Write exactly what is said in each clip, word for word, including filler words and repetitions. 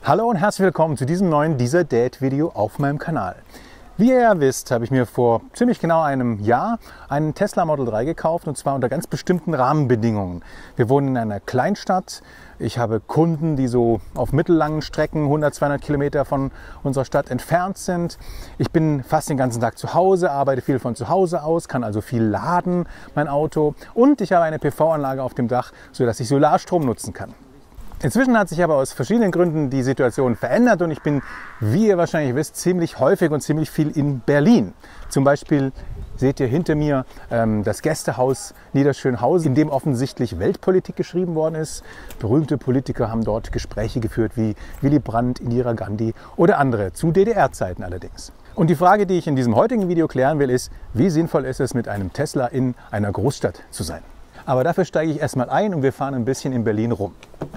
Hallo und herzlich willkommen zu diesem neuen Dieser Dad Video auf meinem Kanal. Wie ihr ja wisst, habe ich mir vor ziemlich genau einem Jahr einen Tesla Model drei gekauft, und zwar unter ganz bestimmten Rahmenbedingungen. Wir wohnen in einer Kleinstadt. Ich habe Kunden, die so auf mittellangen Strecken hundert, zweihundert Kilometer von unserer Stadt entfernt sind. Ich bin fast den ganzen Tag zu Hause, arbeite viel von zu Hause aus, kann also viel laden, mein Auto. Und ich habe eine P V-Anlage auf dem Dach, sodass ich Solarstrom nutzen kann. Inzwischen hat sich aber aus verschiedenen Gründen die Situation verändert und ich bin, wie ihr wahrscheinlich wisst, ziemlich häufig und ziemlich viel in Berlin. Zum Beispiel seht ihr hinter mir ähm, das Gästehaus Niederschönhausen, in dem offensichtlich Weltpolitik geschrieben worden ist. Berühmte Politiker haben dort Gespräche geführt wie Willy Brandt, Indira Gandhi oder andere, zu D D R-Zeiten allerdings. Und die Frage, die ich in diesem heutigen Video klären will, ist, wie sinnvoll ist es, mit einem Tesla in einer Großstadt zu sein? Aber dafür steige ich erstmal ein und wir fahren ein bisschen in Berlin rum.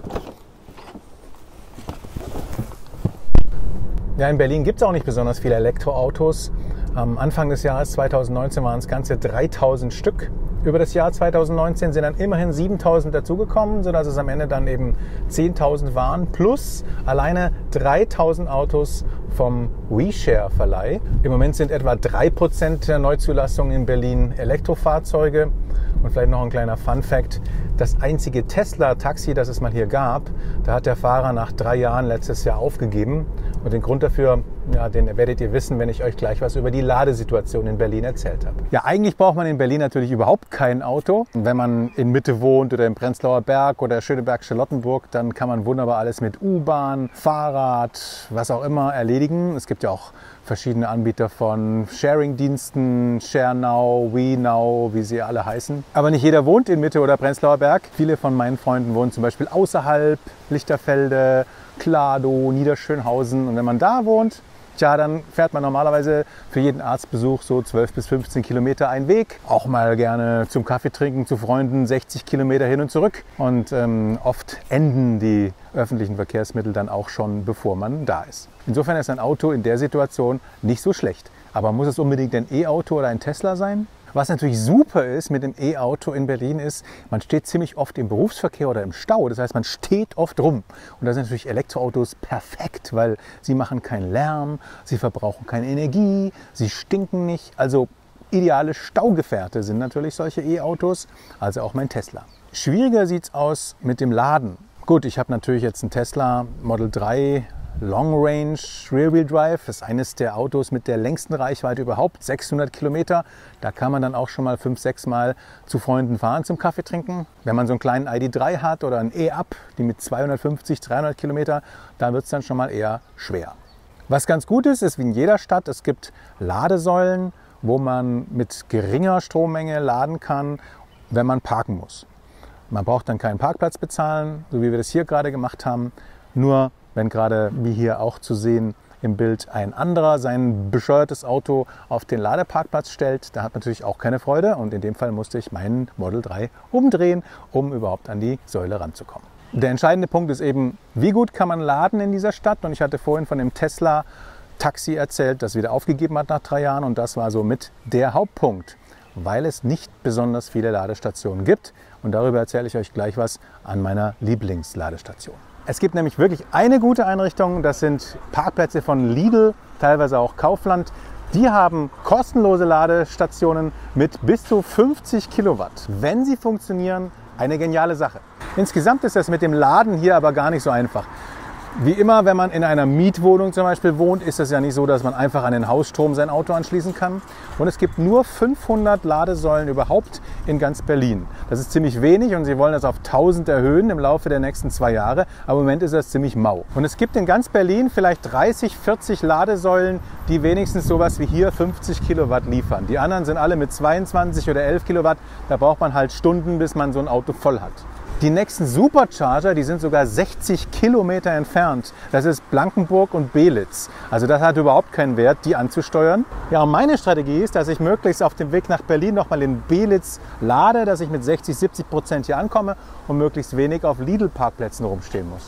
Ja, in Berlin gibt es auch nicht besonders viele Elektroautos. Am Anfang des Jahres zweitausendneunzehn waren es ganze dreitausend Stück. Über das Jahr zweitausendneunzehn sind dann immerhin siebentausend dazugekommen, sodass es am Ende dann eben zehntausend waren. Plus alleine dreitausend Autos vom WeShare-Verleih. Im Moment sind etwa drei Prozent der Neuzulassungen in Berlin Elektrofahrzeuge. Und vielleicht noch ein kleiner Fun-Fact: Das einzige Tesla-Taxi, das es mal hier gab, da hat der Fahrer nach drei Jahren letztes Jahr aufgegeben. Und den Grund dafür, ja, den werdet ihr wissen, wenn ich euch gleich was über die Ladesituation in Berlin erzählt habe. Ja, eigentlich braucht man in Berlin natürlich überhaupt kein Auto. Wenn man in Mitte wohnt oder im Prenzlauer Berg oder Schöneberg-Charlottenburg, dann kann man wunderbar alles mit U-Bahn, Fahrrad, was auch immer erledigen. Es gibt ja auch verschiedene Anbieter von Sharing-Diensten, ShareNow, WeNow, wie sie alle heißen. Aber nicht jeder wohnt in Mitte oder Prenzlauer Berg. Viele von meinen Freunden wohnen zum Beispiel außerhalb, Lichterfelde, Kladow, Niederschönhausen. Und wenn man da wohnt, tja, dann fährt man normalerweise für jeden Arztbesuch so zwölf bis fünfzehn Kilometer einen Weg. Auch mal gerne zum Kaffee trinken zu Freunden, sechzig Kilometer hin und zurück. Und ähm, oft enden die öffentlichen Verkehrsmittel dann auch schon, bevor man da ist. Insofern ist ein Auto in der Situation nicht so schlecht. Aber muss es unbedingt ein E-Auto oder ein Tesla sein? Was natürlich super ist mit dem E-Auto in Berlin ist, man steht ziemlich oft im Berufsverkehr oder im Stau. Das heißt, man steht oft rum. Und da sind natürlich Elektroautos perfekt, weil sie machen keinen Lärm, sie verbrauchen keine Energie, sie stinken nicht. Also ideale Staugefährte sind natürlich solche E-Autos, also auch mein Tesla. Schwieriger sieht es aus mit dem Laden. Gut, ich habe natürlich jetzt einen Tesla Model drei Long Range Rear-Wheel Drive. Das ist eines der Autos mit der längsten Reichweite überhaupt, sechshundert Kilometer. Da kann man dann auch schon mal fünf, sechs Mal zu Freunden fahren zum Kaffee trinken. Wenn man so einen kleinen I D drei hat oder einen E-Up, die mit zweihundertfünfzig, dreihundert Kilometer, da wird es dann schon mal eher schwer. Was ganz gut ist, ist wie in jeder Stadt, es gibt Ladesäulen, wo man mit geringer Strommenge laden kann, wenn man parken muss. Man braucht dann keinen Parkplatz bezahlen, so wie wir das hier gerade gemacht haben. Nur wenn gerade, wie hier auch zu sehen im Bild, ein anderer sein bescheuertes Auto auf den Ladeparkplatz stellt, da hat man natürlich auch keine Freude. Und in dem Fall musste ich meinen Model drei umdrehen, um überhaupt an die Säule ranzukommen. Der entscheidende Punkt ist eben, wie gut kann man laden in dieser Stadt? Und ich hatte vorhin von dem Tesla Taxi erzählt, das wieder aufgegeben hat nach drei Jahren. Und das war somit der Hauptpunkt, weil es nicht besonders viele Ladestationen gibt. Und darüber erzähle ich euch gleich was an meiner Lieblingsladestation. Es gibt nämlich wirklich eine gute Einrichtung, das sind Parkplätze von Lidl, teilweise auch Kaufland. Die haben kostenlose Ladestationen mit bis zu fünfzig Kilowatt. Wenn sie funktionieren, eine geniale Sache. Insgesamt ist das mit dem Laden hier aber gar nicht so einfach. Wie immer, wenn man in einer Mietwohnung zum Beispiel wohnt, ist es ja nicht so, dass man einfach an den Hausstrom sein Auto anschließen kann. Und es gibt nur fünfhundert Ladesäulen überhaupt in ganz Berlin. Das ist ziemlich wenig und sie wollen das auf tausend erhöhen im Laufe der nächsten zwei Jahre. Aber im Moment ist das ziemlich mau. Und es gibt in ganz Berlin vielleicht dreißig, vierzig Ladesäulen, die wenigstens sowas wie hier fünfzig Kilowatt liefern. Die anderen sind alle mit zweiundzwanzig oder elf Kilowatt. Da braucht man halt Stunden, bis man so ein Auto voll hat. Die nächsten Supercharger, die sind sogar sechzig Kilometer entfernt. Das ist Blankenburg und Belitz. Also das hat überhaupt keinen Wert, die anzusteuern. Ja, und meine Strategie ist, dass ich möglichst auf dem Weg nach Berlin nochmal in Belitz lade, dass ich mit sechzig, siebzig Prozent hier ankomme und möglichst wenig auf Lidl-Parkplätzen rumstehen muss.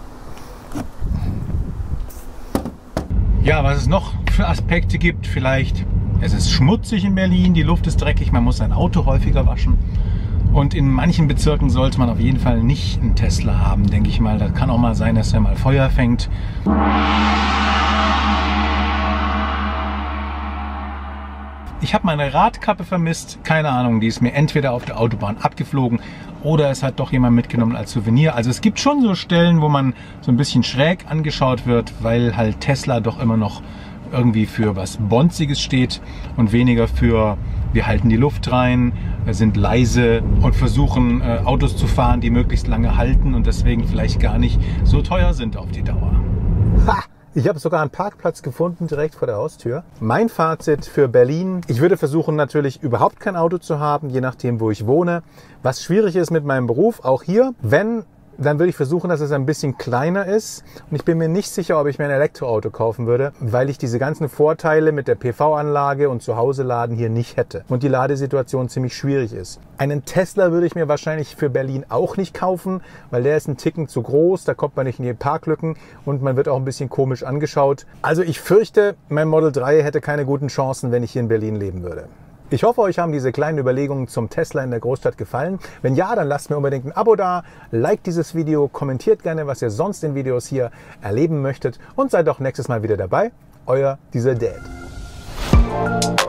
Ja, was es noch für Aspekte gibt, vielleicht, es ist schmutzig in Berlin, die Luft ist dreckig, man muss sein Auto häufiger waschen. Und in manchen Bezirken sollte man auf jeden Fall nicht einen Tesla haben, denke ich mal. Da kann auch mal sein, dass er mal Feuer fängt. Ich habe meine Radkappe vermisst, keine Ahnung, die ist mir entweder auf der Autobahn abgeflogen oder es hat doch jemand mitgenommen als Souvenir. Also es gibt schon so Stellen, wo man so ein bisschen schräg angeschaut wird, weil halt Tesla doch immer noch irgendwie für was Bonziges steht und weniger für wir halten die Luft rein, sind leise und versuchen äh, Autos zu fahren, die möglichst lange halten und deswegen vielleicht gar nicht so teuer sind auf die Dauer. Ha! Ich habe sogar einen Parkplatz gefunden, direkt vor der Haustür. Mein Fazit für Berlin: Ich würde versuchen, natürlich überhaupt kein Auto zu haben, je nachdem, wo ich wohne. Was schwierig ist mit meinem Beruf, auch hier, wenn, dann würde ich versuchen, dass es ein bisschen kleiner ist. Und ich bin mir nicht sicher, ob ich mir ein Elektroauto kaufen würde, weil ich diese ganzen Vorteile mit der P V-Anlage und zu Hause laden hier nicht hätte. Und die Ladesituation ziemlich schwierig ist. Einen Tesla würde ich mir wahrscheinlich für Berlin auch nicht kaufen, weil der ist ein Ticken zu groß, da kommt man nicht in die Parklücken und man wird auch ein bisschen komisch angeschaut. Also ich fürchte, mein Model drei hätte keine guten Chancen, wenn ich hier in Berlin leben würde. Ich hoffe, euch haben diese kleinen Überlegungen zum Tesla in der Großstadt gefallen. Wenn ja, dann lasst mir unbedingt ein Abo da, liked dieses Video, kommentiert gerne, was ihr sonst in Videos hier erleben möchtet und seid auch nächstes Mal wieder dabei. Euer Diesel Dad.